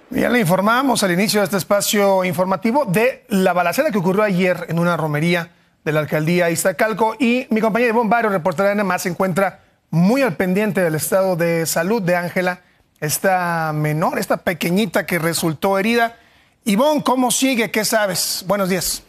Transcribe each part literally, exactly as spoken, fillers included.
Ya le informamos al inicio de este espacio informativo de la balacera que ocurrió ayer en una romería de la alcaldía Iztacalco, y mi compañera Ivonne Barrios, reportera de N más, se encuentra muy al pendiente del estado de salud de Ángela, esta menor, esta pequeñita que resultó herida. Ivonne, ¿cómo sigue? ¿Qué sabes? Buenos días.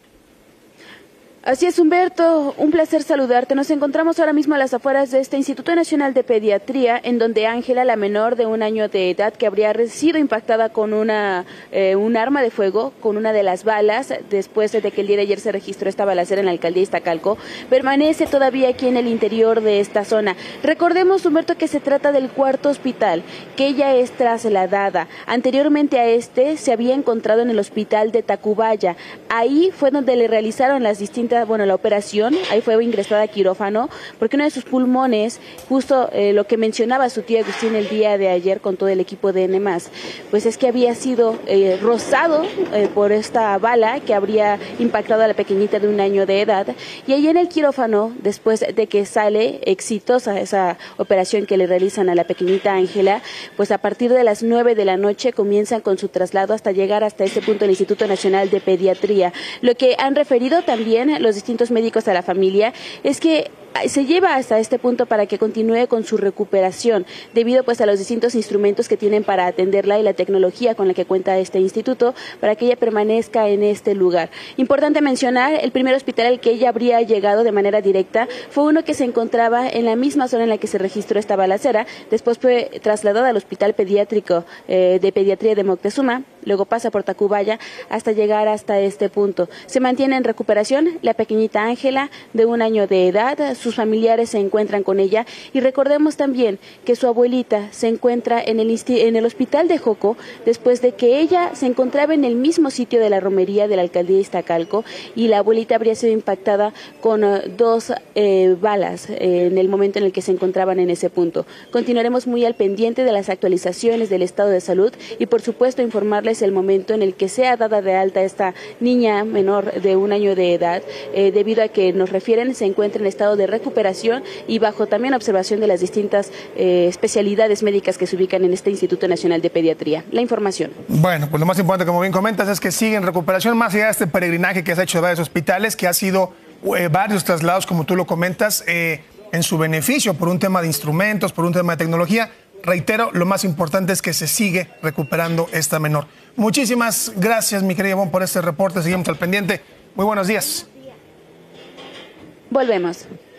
Así es, Humberto, un placer saludarte. Nos encontramos ahora mismo a las afueras de este Instituto Nacional de Pediatría, en donde Ángela, la menor de un año de edad, que habría sido impactada con una eh, un arma de fuego, con una de las balas, después de que el día de ayer se registró esta balacera en la alcaldía Iztacalco, permanece todavía aquí en el interior de esta zona. Recordemos, Humberto, que se trata del cuarto hospital, que ella es trasladada. Anteriormente a este se había encontrado en el hospital de Tacubaya. Ahí fue donde le realizaron las distintas bueno, la operación, ahí fue ingresada a quirófano, porque uno de sus pulmones, justo eh, lo que mencionaba su tía Agustín el día de ayer con todo el equipo de N más, pues es que había sido eh, rozado eh, por esta bala que habría impactado a la pequeñita de un año de edad, y ahí en el quirófano, después de que sale exitosa esa operación que le realizan a la pequeñita Ángela, pues a partir de las nueve de la noche comienzan con su traslado hasta llegar hasta este punto el Instituto Nacional de Pediatría. Lo que han referido también los distintos médicos a la familia es que se lleva hasta este punto para que continúe con su recuperación, debido pues a los distintos instrumentos que tienen para atenderla y la tecnología con la que cuenta este instituto para que ella permanezca en este lugar. Importante mencionar, el primer hospital al que ella habría llegado de manera directa fue uno que se encontraba en la misma zona en la que se registró esta balacera, después fue trasladada al Hospital Pediátrico eh, de Pediatría de Moctezuma, luego pasa por Tacubaya hasta llegar hasta este punto. Se mantiene en recuperación la pequeñita Ángela, de un año de edad. Sus familiares se encuentran con ella, y recordemos también que su abuelita se encuentra en el, en el hospital de Joco, después de que ella se encontraba en el mismo sitio de la romería de la alcaldía de Iztacalco, y la abuelita habría sido impactada con uh, dos eh, balas eh, en el momento en el que se encontraban en ese punto. Continuaremos muy al pendiente de las actualizaciones del estado de salud y por supuesto informarles el momento en el que sea dada de alta esta niña menor de un año de edad, eh, debido a que nos refieren se encuentra en estado de recuperación y bajo también observación de las distintas eh, especialidades médicas que se ubican en este Instituto Nacional de Pediatría. La información. Bueno, pues lo más importante, como bien comentas, es que sigue en recuperación, más allá de este peregrinaje que se ha hecho de varios hospitales, que ha sido eh, varios traslados, como tú lo comentas, eh, en su beneficio, por un tema de instrumentos, por un tema de tecnología. Reitero, lo más importante es que se sigue recuperando esta menor. Muchísimas gracias, mi querida Ivonne, por este reporte. Seguimos al pendiente. Muy buenos días. Volvemos.